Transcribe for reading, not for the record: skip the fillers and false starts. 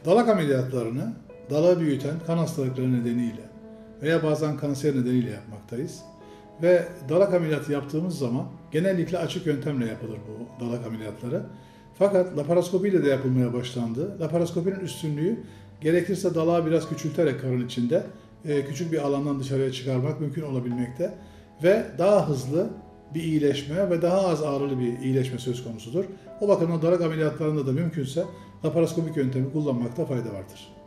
Dalak ameliyatlarını dalağı büyüten kan hastalıkları nedeniyle veya bazen kanser nedeniyle yapmaktayız. Ve dalak ameliyatı yaptığımız zaman genellikle açık yöntemle yapılır bu dalak ameliyatları. Fakat laparoskopiyle de yapılmaya başlandı. Laparoskopinin üstünlüğü gerekirse dalağı biraz küçülterek karın içinde küçük bir alandan dışarıya çıkarmak mümkün olabilmekte. Ve daha hızlı bir iyileşme ve daha az ağrılı bir iyileşme söz konusudur. O bakımdan dalak ameliyatlarında da mümkünse laparoskopik yöntemi kullanmakta fayda vardır.